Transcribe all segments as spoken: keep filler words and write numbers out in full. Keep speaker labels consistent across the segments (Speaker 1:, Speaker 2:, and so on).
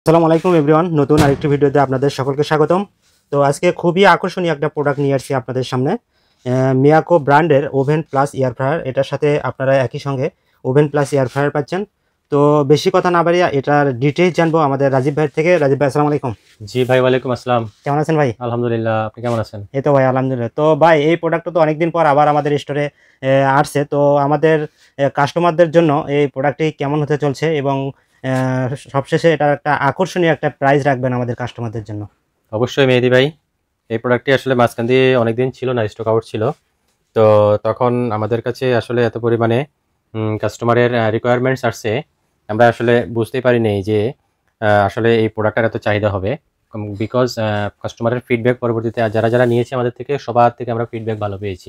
Speaker 1: আসসালামু আলাইকুম এভরিওয়ান, নতুন আরেকটি ভিডিওতে আপনাদের সকলকে স্বাগতম। তো আজকে খুবই আকর্ষণীয় একটা প্রোডাক্ট নিয়ে আসছি আপনাদের সামনে। মিয়াকো ব্র্যান্ডের ওভেন প্লাস এয়ার ফ্রায়ার, এটার সাথে আপনারা একই সঙ্গে ওভেন প্লাস এয়ার ফ্রায়ার পাচ্ছেন। তো বেশি কথা না বাড়িয়ে এটার ডিটেইলস জানবো আমাদের রাজীব ভাইয়ের থেকে। রাজীব ভাই, আসসালামু আলাইকুম।
Speaker 2: জি ভাই, ওয়ালাইকুম আসসালাম।
Speaker 1: কেমন আছেন ভাই?
Speaker 2: আলহামদুলিল্লাহ, আপনি কেমন আছেন?
Speaker 1: এই তো ভাই আলহামদুলিল্লাহ। তো ভাই, এই প্রোডাক্টটা তো অনেকদিন পর আবার আমাদের স্টোরে আসছে। তো আমাদের কাস্টমারদের জন্য এই প্রোডাক্টটি কেমন হতে চলছে এবং সবশেষে এটার একটা আকর্ষণীয় একটা প্রাইস রাখবেন আমাদের কাস্টমারদের জন্য?
Speaker 2: অবশ্যই মেহেদি ভাই, এই প্রোডাক্টটি আসলে মাঝখান দিয়ে অনেকদিন ছিল না, স্টক আউট ছিল। তো তখন আমাদের কাছে আসলে এত পরিমাণে কাস্টমারের রিকোয়ারমেন্টস আসছে, আমরা আসলে বুঝতেই পারিনি যে আসলে এই প্রোডাক্টের এত চাহিদা হবে। বিকজ কাস্টমারের ফিডব্যাক পরবর্তীতে যারা যারা নিয়েছে আমাদের থেকে, সবার থেকে আমরা ফিডব্যাক ভালো পেয়েছি।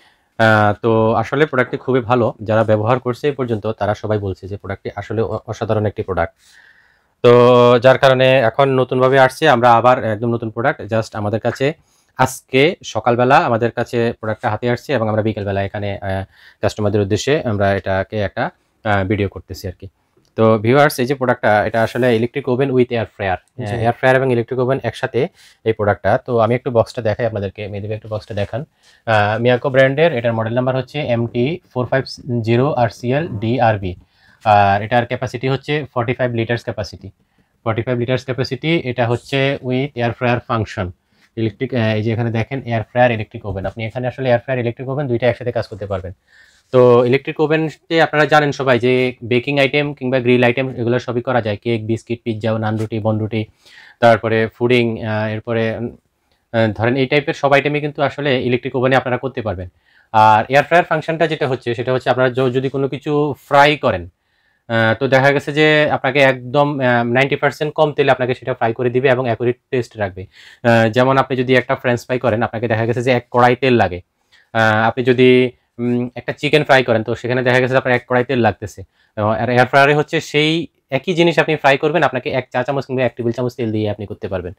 Speaker 2: তো আসলে প্রোডাক্টটি খুবই ভালো, যারা ব্যবহার করছে এই পর্যন্ত তারা সবাই বলছে যে প্রোডাক্টটি আসলে অসাধারণ একটি প্রোডাক্ট। তো যার কারণে এখন নতুনভাবে আসছে, আমরা আবার একদম নতুন প্রোডাক্ট জাস্ট আমাদের কাছে আজকে সকালবেলা আমাদের কাছে প্রোডাক্টটা হাতে আসছে এবং আমরা বিকেলবেলা এখানে কাস্টমারদের উদ্দেশ্যে আমরা এটাকে একটা ভিডিও করতেছি আর কি। তো ভিউয়ার্স, এই যে প্রোডাক্টটা, এটা আসলে electric oven with air fryer, air fryer এবং ইলেকট্রিক ওভেন একসাথে এই প্রোডাক্টটা। তো আমি একটু বক্সটা দেখাই আপনাদেরকে, মেয়েদেরকে একটু বক্সটা দেখান। মিয়াকো ব্র্যান্ডের, এটার মডেল নাম্বার হচ্ছে M T four five zero R C L D R B. আর এটার ক্যাপাসিটি হচ্ছে forty five litres capacity forty five litres capacity. এটা হচ্ছে with air fryer function electric. এই যে এখানে দেখেন এয়ার ফ্রায়ার ইলেকট্রিক ওভেন, আপনি এখানে আসলে এয়ার ফ্রায়ার ইলেকট্রিক ওভেন দুইটা একসাথে কাজ করতে পারবেন। তো ইলেকট্রিক ওভেনতে আপনারা জানেন সবাই যে বেকিং আইটেম কিংবা গ্রিল আইটেম এগুলো সবই করা যায়, কেক, বিস্কিট, পিৎজা, নান রুটি, বন রুটি, তারপরে ফুডিং, এরপরে ধরেন এই টাইপের সব আইটেমই কিন্তু আসলে ইলেকট্রিক ওভেনে আপনারা করতে পারবেন। আর এয়ার ফ্রায়ার ফাংশনটা যেটা হচ্ছে সেটা হচ্ছে আপনারা যদি কোনো কিছু ফ্রাই করেন, তো দেখা গেছে যে আপনাকে একদম নাইনটি পার্সেন্ট কম তেলে আপনাকে সেটা ফ্রাই করে দিবে এবং অ্যাকুরেট টেস্ট রাখবে। যেমন আপনি যদি একটা ফ্রেঞ্চ ফ্রাই করেন, আপনাকে দেখা গেছে যে এক কড়াই তেল লাগে। আপনি যদি একটা চিকেন ফ্রাই করেন, তো সেখানে দেখা গেছে আপনার এক কড়াই তেল লাগতেছে। আর এয়ার ফ্রায়ারে হচ্ছে সেই একই জিনিস আপনি ফ্রাই করবেন, আপনাকে এক চা চামচ কিংবা এক টেবিল চামচ তেল দিয়ে আপনি করতে পারবেন।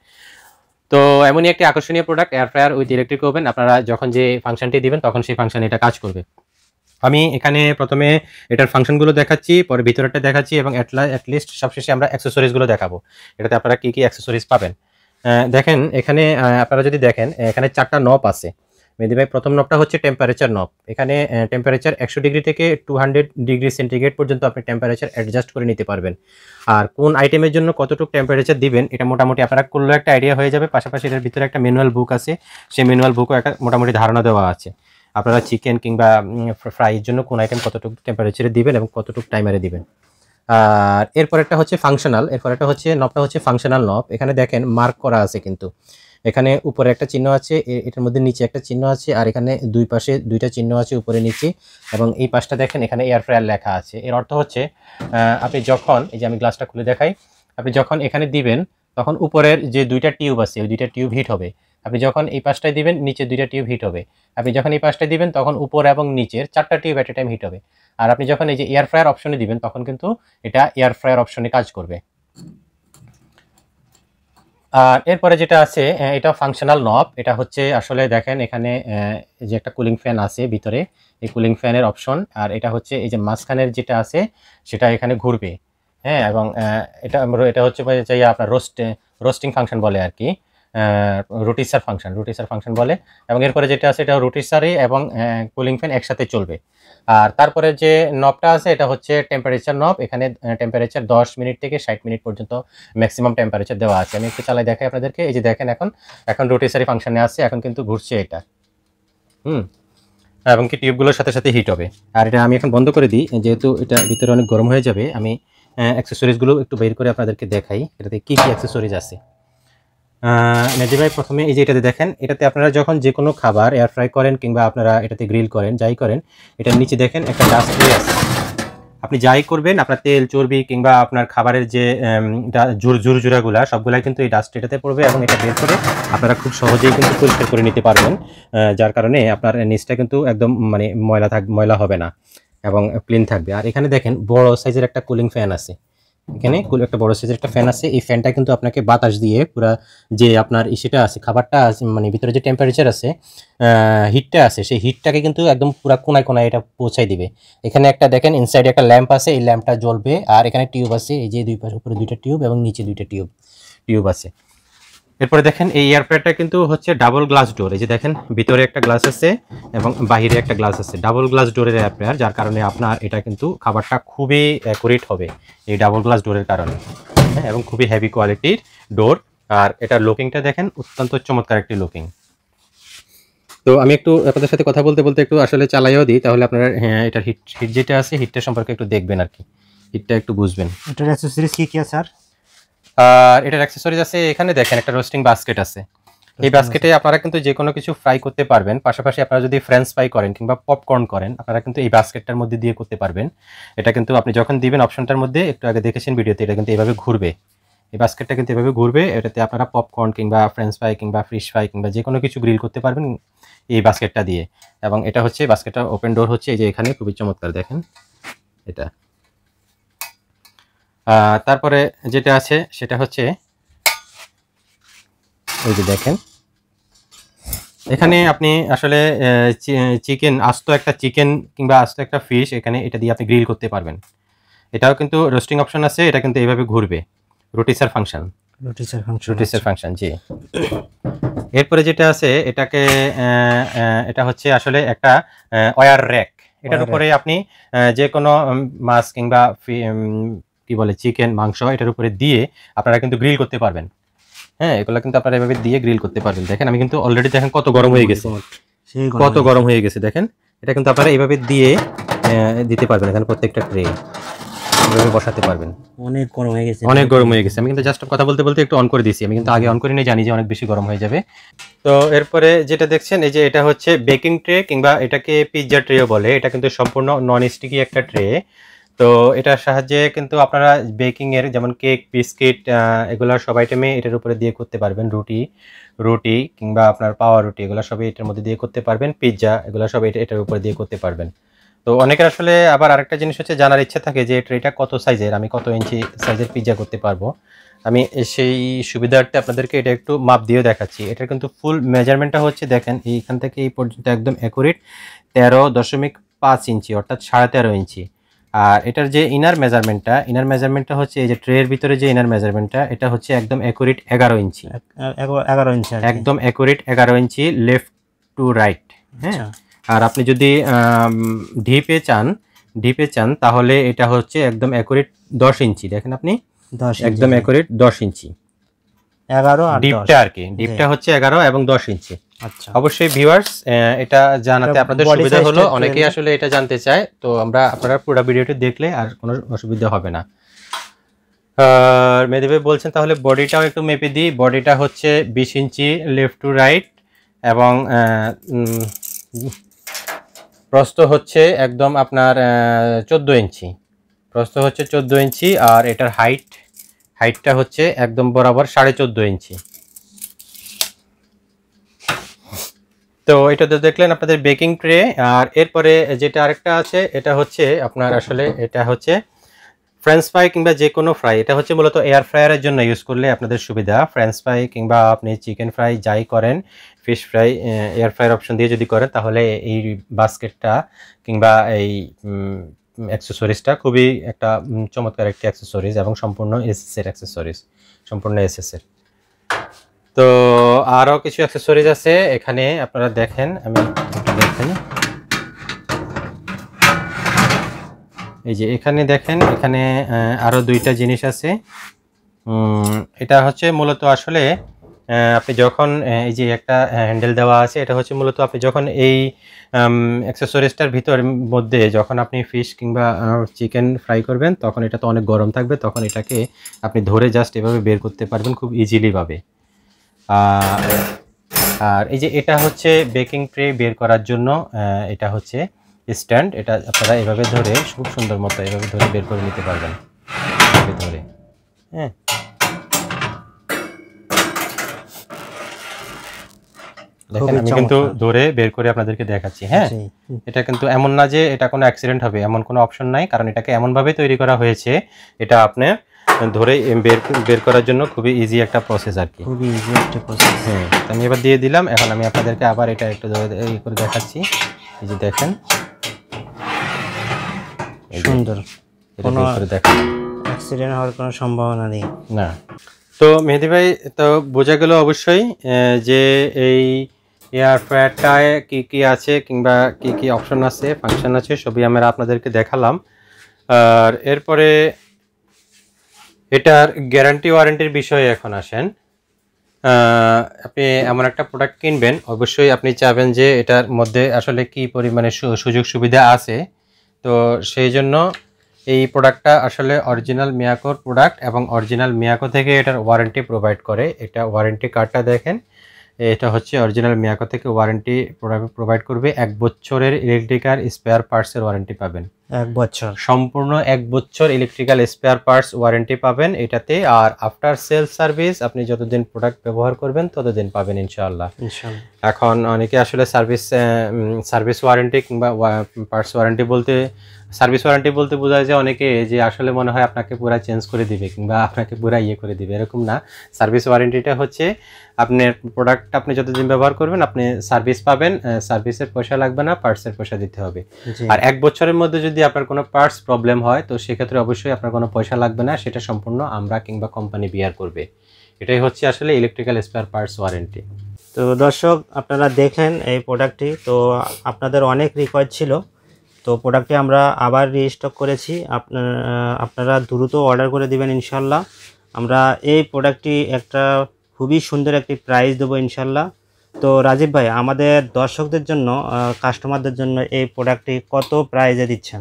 Speaker 2: তো এমনই একটি আকর্ষণীয় product air fryer with electric oven. আপনারা যখন যে ফাংশনটি দিবেন তখন সেই ফাংশনে এটা কাজ করবে। আমি এখানে প্রথমে এটার ফাংশনগুলো দেখাচ্ছি, পরে ভিতরটা দেখাচ্ছি এবং অ্যাটলিস্ট সবশেষে আমরা অ্যাক্সেসরিজগুলো দেখাবো, এটাতে আপনারা কী কী অ্যাক্সেসরিজ পাবেন। দেখেন এখানে আপনারা যদি দেখেন, এখানে চারটা নব আছে মেহেদি ভাই। প্রথম নবটা হচ্ছে টেম্পারেচার নব। এখানে টেম্পারেচার একশো ডিগ্রি থেকে টু হান্ড্রেড ডিগ্রি সেন্টিগ্রেড পর্যন্ত আপনি টেম্পারেচার অ্যাডজাস্ট করে নিতে পারবেন। আর কোন আইটেমের জন্য কতটুকু টেম্পারেচার দিবেন এটা মোটামুটি আপনারা করলেও একটা আইডিয়া হয়ে যাবে। পাশাপাশি এটার ভিতরে একটা ম্যানুয়াল বুক আছে, সেই ম্যানুয়াল বুকও একটা মোটামুটি ধারণা দেওয়া আছে আপনারা চিকেন কিংবা ফ্রাইয়ের জন্য কোন আইটেম কতটুকু টেম্পারেচারে দিবেন এবং কতটুকু টাইমারে দিবেন। আর এরপর একটা হচ্ছে ফাংশনাল, এরপর একটা হচ্ছে নবটা হচ্ছে ফাংশনাল নব। এখানে দেখেন মার্ক করা আছে, কিন্তু এখানে উপরে একটা চিহ্ন আছে, এটার মধ্যে নিচে একটা চিহ্ন আছে, আর এখানে দুই পাশে দুইটা চিহ্ন আছে, উপরে নিচে, এবং এই পাশটা দেখেন এখানে এয়ার ফ্রায়ার লেখা আছে। এর অর্থ হচ্ছে আপনি যখন, এই যে আমি গ্লাসটা খুলে দেখাই, আপনি যখন এখানে দিবেন তখন উপরের যে দুইটা টিউব আছে ওই দুইটা টিউব হিট হবে। আপনি যখন এই পাশটায় দিবেন নিচে দুইটা টিউব হিট হবে। আপনি যখন এই পাশটায় দিবেন তখন উপর এবং নিচের চারটা tube at a time heat হবে। আর আপনি যখন এই যে এয়ার ফ্রায়ার অপশনে দিবেন তখন কিন্তু এটা এয়ার ফ্রায়ার অপশনে কাজ করবে। আর এরপরে যেটা আছে এটা ফাংশনাল নব। এটা হচ্ছে আসলে দেখেন এখানে যে একটা কুলিং ফ্যান আছে ভিতরে, এই কুলিং ফ্যানের অপশন। আর এটা হচ্ছে এই যে মাঝখানের যেটা আছে সেটা এখানে ঘুরবে, হ্যাঁ। এবং এটা এটা হচ্ছে চাই আপনার রোস্ট রোস্টিং ফাংশন বলে আর কি, রোটিসার ফাংশন রোটিসার ফাংশন বলে। এবং এরপরে যেটা আছে এটা রোটিসারে এবং কুলিং ফ্যান একসাথে চলবে। আর তারপরে যে নবটা আছে এটা হচ্ছে টেম্পারেচার নব। এখানে টেম্পারেচার দশ মিনিট থেকে ষাট মিনিট পর্যন্ত ম্যাক্সিমাম টেম্পারেচার দেওয়া আছে। আমি একটু চালাই দেখাই আপনাদেরকে। এই যে দেখেন এখন এখন রোটিসারি ফাংশনে আছে, এখন কিন্তু ঘুরছে এটা, হুম এবং কি টিউবগুলোর সাথে সাথে হিট হবে। আর এটা আমি এখন বন্ধ করে দিই, যেহেতু এটা ভিতরে অনেক গরম হয়ে যাবে। আমি অ্যাক্সেসরিজগুলো একটু বের করে আপনাদেরকে দেখাই, এটাতে কী কী অ্যাক্সেসরিজ আছে। মেহেদি ভাই প্রথমে এই যে এটাতে দেখেন, এটাতে আপনারা যখন যে কোনো খাবার এয়ার ফ্রাই করেন কিংবা আপনারা এটাতে গ্রিল করেন, যাই করেন, এটার নিচে দেখেন একটা ডাস্ট ট্রে আছে। আপনি যাই করবেন, আপনার তেল, চর্বি কিংবা আপনার খাবারের যে জুরজুরাগুলা সবগুলাই কিন্তু এই ডাস্ট এটাতে পড়বে এবং এটা বের করে আপনারা খুব সহজেই কিন্তু পরিষ্কার করে নিতে পারবেন। যার কারণে আপনার নিচটা কিন্তু একদম মানে ময়লা থাক ময়লা হবে না এবং ক্লিন থাকবে। আর এখানে দেখেন বড় সাইজের একটা কুলিং ফ্যান আছে, এখানে একটা বড় সাইজের একটা ফ্যান আছে। এই ফ্যানটা কিন্তু আপনাকে বাতাস দিয়ে পুরা যে আপনার ইসেটা আছে, খাবারটা আছে, মানে ভিতরে যে টেম্পারেচার আছে, হিটটা আছে, সেই হিটটাকে কিন্তু একদম পুরা কোনায় কোনায় এটা পৌঁছাই দিবে। এখানে একটা দেখেন ইনসাইডে একটা ল্যাম্প আছে, এই ল্যাম্পটা জ্বলবে। আর এখানে টিউব আছে, এই যে দুই পাশে উপরে দুইটা টিউব এবং নিচে দুইটা টিউব টিউব আছে। এরপরে দেখেন এই এয়ার ফ্রায়ারটা কিন্তু হচ্ছে ডাবল গ্লাস ডোর। এই যে দেখেন ভিতরে একটা গ্লাস আছে এবং বাইরে একটা গ্লাস আছে, ডাবল গ্লাস ডোরের এয়ার ফ্রায়ার, যার কারণে আপনার এটা কিন্তু খাবারটা খুবই অ্যাকুরেট হবে এই ডাবল গ্লাস ডোরের কারণে। হ্যাঁ, এবং খুবই হেভি কোয়ালিটির ডোর। আর এটার লুকিংটা দেখেন অত্যন্ত চমৎকার একটি লুকিং। তো আমি একটু আপনাদের সাথে কথা বলতে বলতে একটু আসলে চালাইও দিই, তাহলে আপনারা হ্যাঁ এটার হিট হিট যেটা আছে হিটটা সম্পর্কে একটু দেখবেন আর কি, হিটটা একটু বুঝবেন।
Speaker 1: এটার অ্যাক্সেসরিজ কি কি আছে স্যার?
Speaker 2: আর এটার অ্যাক্সেসরিজ আছে, এখানে দেখেন একটা রোস্টিং বাস্কেট আছে। এই বাস্কেটে আপনারা কিন্তু যে কোনো কিছু ফ্রাই করতে পারবেন। পাশাপাশি আপনারা যদি ফ্রেঞ্চ ফ্রাই করেন কিংবা পপকর্ন করেন, আপনারা কিন্তু এই বাস্কেটটার মধ্যে দিয়ে করতে পারবেন। এটা কিন্তু আপনি যখন দিবেন অপশনটার মধ্যে, একটু আগে দেখেছেন ভিডিওতে, এটা কিন্তু এভাবে ঘুরবে। এই বাস্কেটটা কিন্তু এভাবে ঘুরবে। এটাতে আপনারা পপকর্ন কিংবা ফ্রেঞ্চ ফ্রাই কিংবা ফিশ ফ্রাই কিংবা যে কোনো কিছু গ্রিল করতে পারবেন এই বাস্কেটটা দিয়ে। এবং এটা হচ্ছে বাস্কেটটা ওপেন ডোর হচ্ছে, এই যে এখানে খুবই চমৎকার দেখেন এটা। তারপরে যেটা আছে সেটা হচ্ছে ওই যে দেখেন এখানে আপনি আসলে চিকেন, আস্ত একটা চিকেন কিংবা আস্ত একটা ফিশ এখানে এটা দিয়ে আপনি গ্রিল করতে পারবেন। এটাও কিন্তু রোস্টিং অপশন আছে, এটা কিন্তু এইভাবে ঘুরবে, rotisserie function,
Speaker 1: rotisserie function,
Speaker 2: rotisserie function জি। এরপরে যেটা আছে এটাকে এটা হচ্ছে আসলে একটা ওয়্যার র্যাক। এটার উপরে আপনি যে কোনো মাছ কিংবা কি বলে চিকেন, মাংস এটার উপরে দিয়ে আপনারা কিন্তু গ্রিল করতে পারবেন। হ্যাঁ, এগুলো কিন্তু আপনারা এভাবে দিয়ে গ্রিল করতে পারবেন। দেখেন আমি কিন্তু অলরেডি দেখেন কত গরম হয়ে গেছে, কত গরম হয়ে গেছে দেখেন। এটা কিন্তু আপনারা এইভাবে দিয়ে দিতে পারবেন, এখানে প্রত্যেকটা ট্রে এভাবে বসাতে পারবেন।
Speaker 1: অনেক গরম হয়ে গেছে,
Speaker 2: অনেক গরম হয়ে গেছে। আমি কিন্তু জাস্ট কথা বলতে বলতে একটু অন করে দিয়েছি, আমি কিন্তু আগে অন করি নাই, জানি যে অনেক বেশি গরম হয়ে যাবে। তো এরপরে যেটা দেখছেন এই যে এটা হচ্ছে বেকিং ট্রে কিংবা এটাকে পিৎজা ট্রেও বলে। এটা কিন্তু সম্পূর্ণ নন স্টিকি একটা ট্রে। তো এটার সাহায্যে কিন্তু আপনারা বেকিং এর যেমন কেক, বিস্কিট এগুলো সব আইটেমে এটার উপরে দিয়ে করতে পারবেন। রুটি রুটি কিংবা আপনার পাওয়া রুটি এগুলো সবই এটার মধ্যে দিয়ে করতে পারবেন। পিৎজা এগুলো সব এটার উপরে দিয়ে করতে পারবেন। তো অনেকের আসলে আবার আরেকটা জিনিস হচ্ছে জানার ইচ্ছা থাকে যে ট্রেটা কত সাইজের, আমি কত ইঞ্চি সাইজের পিৎজা করতে পারবো। আমি সেই সুবিধার্থে আপনাদেরকে এটা একটু মাপ দিয়েও দেখাচ্ছি। এটার কিন্তু ফুল মেজারমেন্টটা হচ্ছে দেখেন এইখান থেকে এই পর্যন্ত একদম অ্যাকুরেট তেরো দশমিক পাঁচ ইঞ্চি অর্থাৎ সাড়ে তেরো ইঞ্চি। আর এটার যে ইনার মেজারমেন্টটা ইনার মেজারমেন্টটা হচ্ছে এই যে ট্রের ভিতরে যে ইনার মেজারমেন্টটা এটা হচ্ছে একদম অ্যাকুরেট এগারো ইঞ্চি,
Speaker 1: এগারো ইঞ্চি
Speaker 2: একদম অ্যাকুরেট এগারো ইঞ্চি লেফট টু রাইট। হ্যাঁ, আর আপনি যদি ডিপে চান ডিপে চান তাহলে এটা হচ্ছে একদম অ্যাকুরেট দশ ইঞ্চি। দেখেন আপনি একদম অ্যাকুরেট দশ ইঞ্চি,
Speaker 1: এগারো আর
Speaker 2: ডিপটা আর কি, ডিপটা হচ্ছে এগারো এবং দশ ইঞ্চি।
Speaker 1: আচ্ছা,
Speaker 2: অবশ্যই ভিউয়ার্স এটা জানাতে আপনাদের সুবিধা হলো, অনেকেই আসলে এটা জানতে চায়। তো আমরা আপনারা পুরো ভিডিওটি দেখলে আর কোনো অসুবিধা হবে না। আর মেহেদী ভাই বলছেন তাহলে বডিটাও একটু মেপে দিই। বডিটা হচ্ছে বিশ ইঞ্চি লেফট টু রাইট এবং প্রস্থ হচ্ছে একদম আপনার চোদ্দো ইঞ্চি, প্রস্থ হচ্ছে চোদ্দো ইঞ্চি। আর এটার হাইট হাইটটা হচ্ছে একদম বরাবর সাড়ে চোদ্দো ইঞ্চি। তো এটা তো দেখলেন আপনাদের বেকিং ট্রে। আর এরপরে যেটা আরেকটা আছে এটা হচ্ছে আপনার আসলে এটা হচ্ছে ফ্রেঞ্চ ফ্রাই কিংবা যে কোনো ফ্রাই, এটা হচ্ছে মূলত এয়ার ফ্রায়ারের জন্য ইউজ করলে আপনাদের সুবিধা। ফ্রেঞ্চ ফ্রাই কিংবা আপনি চিকেন ফ্রাই যাই করেন, fish fry air fryer option দিয়ে যদি করেন তাহলে এই বাস্কেটটা কিংবা এই অ্যাক্সেসরিজটা খুবই একটা চমৎকার একটি অ্যাক্সেসরিজ এবং সম্পূর্ণ এসএসের অ্যাক্সেসরিজ, সম্পূর্ণ এসএসের। তো আরও কিছু অ্যাক্সেসরিজ আছে এখানে, আপনারা দেখেন, আমি দেখেন এই যে এখানে দেখেন, এখানে আরও দুইটা জিনিস আছে। এটা হচ্ছে মূলত আসলে আপনি যখন এই যে একটা হ্যান্ডেল দেওয়া আছে, এটা হচ্ছে মূলত আপনি যখন এই অ্যাক্সেসরিজটার ভিতর মধ্যে যখন আপনি ফিশ কিংবা চিকেন ফ্রাই করবেন তখন এটা তো অনেক গরম থাকবে, তখন এটাকে আপনি ধরে জাস্ট এভাবে বের করতে পারবেন খুব ইজিলি ভাবে। আর এই যে এটা হচ্ছে বেকিং ট্রে বের করার জন্য, এটা হচ্ছে স্ট্যান্ড, এটা আপনারা এভাবে ধরে খুব সুন্দর মতো এভাবে ধরে বের করে নিতে পারবেন, এভাবে ধরে। হ্যাঁ, দেখেন আমি কিন্তু ধরে বের করে আপনাদেরকে দেখাচ্ছি। হ্যাঁ, এটা কিন্তু এমন না যে এটা কোনো অ্যাক্সিডেন্ট হবে, এমন কোনো অপশন নাই, কারণ এটাকে এমনভাবে তৈরি করা হয়েছে এটা আপনার ধরে বের বের করার জন্য খুবই ইজি একটা প্রসেস আর কি,
Speaker 1: খুবই ইজি একটা প্রসেস।
Speaker 2: হ্যাঁ, আমি এবার দিয়ে দিলাম। এখন আমি আপনাদেরকে আবার এটা একটু এই করে দেখাচ্ছি। এই যে দেখেন,
Speaker 1: সুন্দর,
Speaker 2: কোনো করে দেখেন
Speaker 1: অ্যাক্সিডেন্ট হওয়ার কোনো সম্ভাবনা নেই
Speaker 2: না। তো মেহেদি ভাই, তো বোঝা গেল অবশ্যই যে এই এয়ার ফ্রায়ারটায় কী কী আছে কিংবা কী কী অপশন আছে, ফাংশন আছে, সবই আমরা আপনাদেরকে দেখালাম। আর এরপরে এটার গ্যারান্টি ওয়ারেন্টির বিষয়ে এখন আসেন। আপনি এমন একটা প্রোডাক্ট কিনবেন, অবশ্যই আপনি চাবেন যে এটার মধ্যে আসলে কি পরিমাণে সুযোগ সুবিধা আছে। তো সেই জন্য এই প্রোডাক্টটা আসলে অরিজিনাল মিয়াকোর প্রোডাক্ট এবং অরিজিনাল মিয়াকো থেকে এটার ওয়ারেন্টি প্রোভাইড করে। এটা ওয়ারেন্টি কার্ডটা দেখেন, এটা হচ্ছে অরিজিনাল মিয়াকো থেকে ওয়ারেন্টি প্রোভাইড করবে। এক বছরের ইলেকট্রিক্যাল স্পেয়ার পার্টসের ওয়ারেন্টি পাবেন,
Speaker 1: এক বছর
Speaker 2: সম্পূর্ণ এক বছর ইলেকট্রিক্যাল স্পেয়ার পার্টস ওয়ারেন্টি পাবেন এটাতে। আর আফটার সেল সার্ভিস আপনি যতদিন প্রোডাক্ট ব্যবহার করবেন ততদিন পাবেন ইনশাআল্লাহ।
Speaker 1: ইনশাআল্লাহ।
Speaker 2: এখন অনেকে আসলে সার্ভিস সার্ভিস ওয়ারেন্টি কিংবা পার্টস ওয়ারেন্টি বলতে সার্ভিস ওয়ারেন্টি বলতে বোঝায় যে অনেকে যে আসলে মনে হয় আপনাকে পুরো চেঞ্জ করে দিবে কিংবা আপনাকে পুরো ইয়ে করে দিবে, এরকম না। সার্ভিস ওয়ারেন্টিটা হচ্ছে আপনার প্রোডাক্ট আপনি যতদিন ব্যবহার করবেন আপনি সার্ভিস পাবেন, সার্ভিসের পয়সা লাগবে না, পার্টসের পয়সা দিতে হবে। আর এক বছরের মধ্যে যদি আপনার কোনো পার্টস প্রবলেম হয় তো সেক্ষেত্রে অবশ্যই আপনার কোনো পয়সা লাগবে না, সেটা সম্পূর্ণ আমরা কিংবা কোম্পানি বিয়ার করবে। এটাই হচ্ছে আসলে ইলেকট্রিক্যাল স্পেয়ার পার্টস ওয়ারেন্টি।
Speaker 1: তো দর্শক, আপনারা দেখেন এই প্রোডাক্টটি, তো আপনাদের অনেক রিকোয়েস্ট ছিল, তো প্রোডাক্টটি আমরা আবার রিস্টক করেছি। আপনারা আপনারা দ্রুত অর্ডার করে দিবেন ইনশাল্লাহ। আমরা এই প্রোডাক্টটি একটা খুবই সুন্দর একটি প্রাইস দেবো ইনশাল্লাহ। তো রাজীব ভাই, আমাদের দর্শকদের জন্য, কাস্টমারদের জন্য এই প্রোডাক্টটি কত প্রাইসে দিচ্ছেন?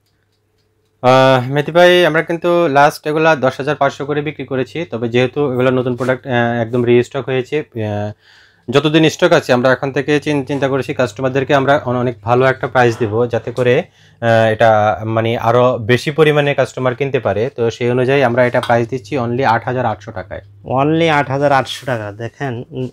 Speaker 2: মেহেদি ভাই, আমরা কিন্তু লাস্ট এগুলা দশ হাজার পাঁচশো করে বিক্রি করেছি, তবে যেহেতু এগুলো নতুন প্রোডাক্ট একদম রিস্টক হয়েছে, যতদিন স্টক আছে আমরা এখন থেকে চিন্তা করেছি কাস্টমারদেরকে আমরা অনেক ভালো একটা প্রাইস দেব, যাতে করে এটা মানে আরও বেশি পরিমাণে কাস্টমার কিনতে পারে। তো সেই অনুযায়ী আমরা এটা প্রাইস দিচ্ছি অনলি আট হাজার আটশো টাকায়।
Speaker 1: অনলি আট হাজার আটশো টাকা। দেখেন,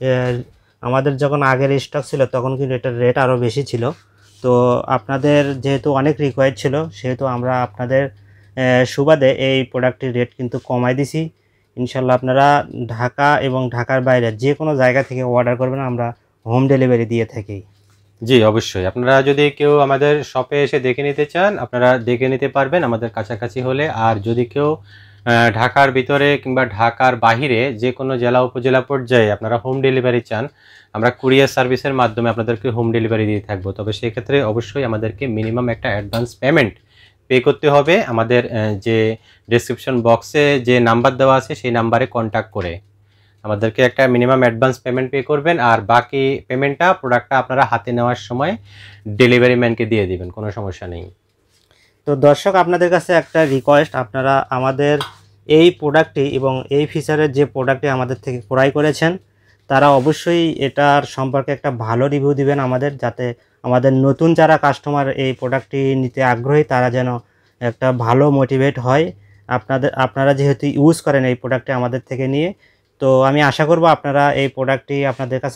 Speaker 1: আমাদের যখন আগের স্টক ছিল তখন কিন্তু এটার রেট আরও বেশি ছিল। তো আপনাদের যেহেতু অনেক রিকোয়ার্ড ছিল, সেহেতু আমরা আপনাদের সুবাদে এই প্রোডাক্টের রেট কিন্তু কমাই দিছি ইনশাল্লাহ। আপনারা ঢাকা এবং ঢাকার বাইরে যে কোনো জায়গা থেকে অর্ডার করবেন, আমরা হোম ডেলিভারি দিয়ে থাকি।
Speaker 2: জি অবশ্যই, আপনারা যদি কেউ আমাদের শপে এসে দেখে নিতে চান আপনারা দেখে নিতে পারবেন আমাদের কাছাকাছি হলে। আর যদি কেউ ঢাকার ভিতরে কিংবা ঢাকার বাহিরে যে কোনো জেলা উপজেলা পর্যায়ে আপনারা হোম ডেলিভারি চান, আমরা কুরিয়ার সার্ভিসের মাধ্যমে আপনাদেরকে হোম ডেলিভারি দিয়ে থাকবো। তবে সেক্ষেত্রে অবশ্যই আমাদেরকে মিনিমাম একটা অ্যাডভান্স পেমেন্ট পে করতে হবে। আমাদের যে ডেসক্রিপশন বক্সে যে নাম্বার দেওয়া আছে সেই নাম্বারে কন্ট্যাক্ট করে আমাদেরকে একটা মিনিমাম অ্যাডভান্স পেমেন্ট পে করবেন, আর বাকি পেমেন্টটা প্রোডাক্টটা আপনারা হাতে নেওয়ার সময় ডেলিভারি ম্যানকে দিয়ে দিবেন, কোনো সমস্যা নেই।
Speaker 1: তো দর্শক, আপনাদের কাছে একটা রিকোয়েস্ট, আপনারা আমাদের এই প্রোডাক্টটি এবং এই ফিচারের যে প্রোডাক্টটি আমাদের থেকে ক্রয় করেছেন তারা অবশ্যই এটার সম্পর্কে একটা ভালো রিভিউ দিবেন আমাদের, যাতে আমাদের নতুন যারা কাস্টমার এই প্রোডাক্টটি নিতে আগ্রহী তারা যেন একটা ভালো মোটিভেট হয়। আপনাদের আপনারা যেহেতু ইউজ করেন এই প্রোডাক্টটি আমাদের থেকে নিয়ে, তো আমি আশা করব আপনারা এই প্রোডাক্টটি আপনাদের কাছে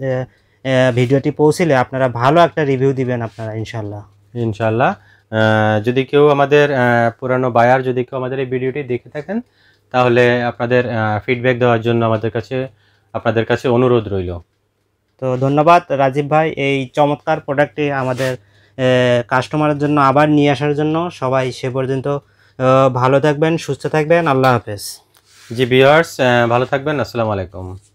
Speaker 1: ভিডিওটি পৌঁছলে আপনারা ভালো একটা রিভিউ দিবেন আপনারা ইনশাল্লাহ।
Speaker 2: ইনশাল্লাহ। যদি কেউ আমাদের পুরানো বায়ার যদি কেউ আমাদের এই ভিডিওটি দেখে থাকেন তাহলে আপনাদের ফিডব্যাক দেওয়ার জন্য আমাদের কাছে আপনাদের কাছে অনুরোধ রইল।
Speaker 1: তো ধন্যবাদ রাজীব ভাই, এই চমৎকার প্রোডাক্টটি আমাদের কাস্টমারের জন্য আবার নিয়ে আসার জন্য। সবাই সে পর্যন্ত ভালো থাকবেন, সুস্থ থাকবেন, আল্লাহ হাফেজ।
Speaker 2: জি ভিউয়ার্স, ভালো থাকবেন, আসসালামু আলাইকুম।